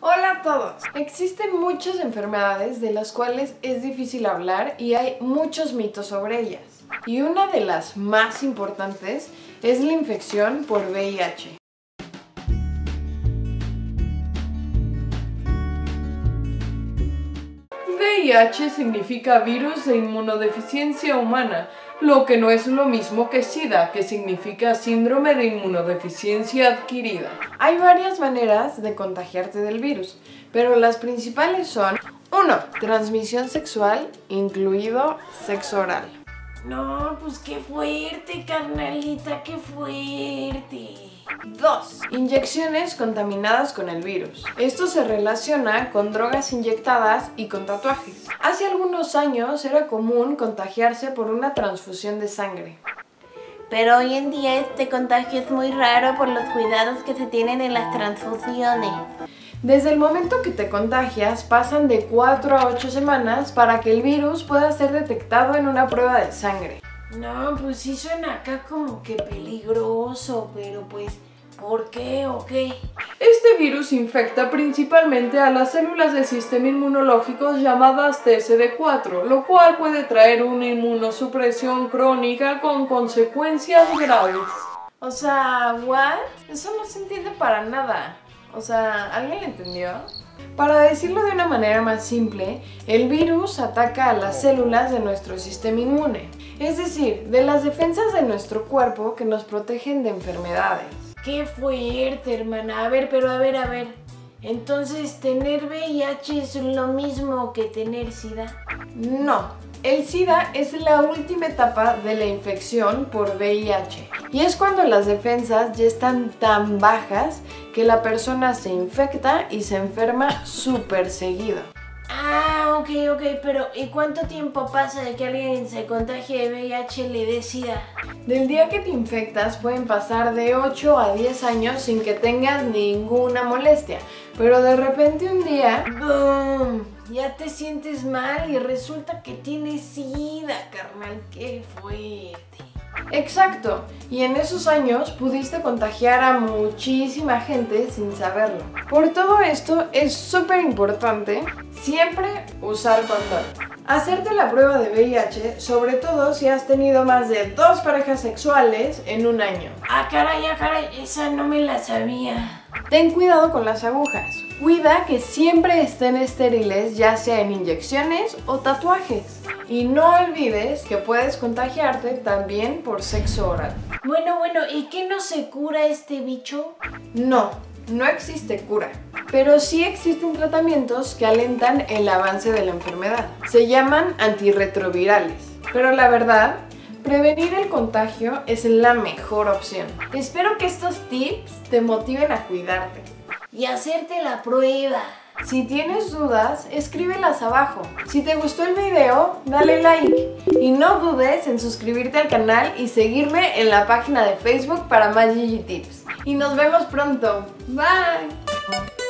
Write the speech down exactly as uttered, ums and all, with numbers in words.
Hola a todos. Existen muchas enfermedades de las cuales es difícil hablar y hay muchos mitos sobre ellas. Y una de las más importantes es la infección por V I H. V I H significa virus de inmunodeficiencia humana, lo que no es lo mismo que SIDA, que significa síndrome de inmunodeficiencia adquirida. Hay varias maneras de contagiarte del virus, pero las principales son uno. Transmisión sexual, incluido sexo oral. No, pues qué fuerte, carnalita, qué fuerte. dos. Inyecciones contaminadas con el virus. Esto se relaciona con drogas inyectadas y con tatuajes. Hace algunos años era común contagiarse por una transfusión de sangre. Pero hoy en día este contagio es muy raro por los cuidados que se tienen en las transfusiones. Desde el momento que te contagias, pasan de cuatro a ocho semanas para que el virus pueda ser detectado en una prueba de sangre. No, pues sí suena acá como que peligroso, pero pues, ¿por qué o qué? Este virus infecta principalmente a las células del sistema inmunológico llamadas T C D cuatro, lo cual puede traer una inmunosupresión crónica con consecuencias graves. O sea, ¿what? Eso no se entiende para nada. O sea, ¿alguien lo entendió? Para decirlo de una manera más simple, el virus ataca a las células de nuestro sistema inmune, es decir, de las defensas de nuestro cuerpo que nos protegen de enfermedades. Qué fuerte, hermana. A ver, pero a ver, a ver. Entonces, ¿tener V I H es lo mismo que tener SIDA? No. El SIDA es la última etapa de la infección por V I H y es cuando las defensas ya están tan bajas que la persona se infecta y se enferma súper seguido. Ah, ok, ok, pero ¿y cuánto tiempo pasa de que alguien se contagie de V I H y le dé SIDA? Del día que te infectas pueden pasar de ocho a diez años sin que tengas ninguna molestia, pero de repente un día, ¡boom!, ya te sientes mal y resulta que tienes SIDA, carnal. ¡Qué fuerte! Exacto, y en esos años pudiste contagiar a muchísima gente sin saberlo. Por todo esto es súper importante siempre usar condón. Hacerte la prueba de V I H, sobre todo si has tenido más de dos parejas sexuales en un año. Ah, caray, ah, caray, esa no me la sabía. Ten cuidado con las agujas. Cuida que siempre estén estériles, ya sea en inyecciones o tatuajes. Y no olvides que puedes contagiarte también por sexo oral. Bueno, bueno, ¿y qué no se cura este bicho? No, no existe cura. Pero sí existen tratamientos que alentan el avance de la enfermedad. Se llaman antirretrovirales. Pero la verdad, prevenir el contagio es la mejor opción. Espero que estos tips te motiven a cuidarte. Y hacerte la prueba. Si tienes dudas, escríbelas abajo. Si te gustó el video, dale like. Y no dudes en suscribirte al canal y seguirme en la página de Facebook para más Gigi Tips. Y nos vemos pronto. Bye.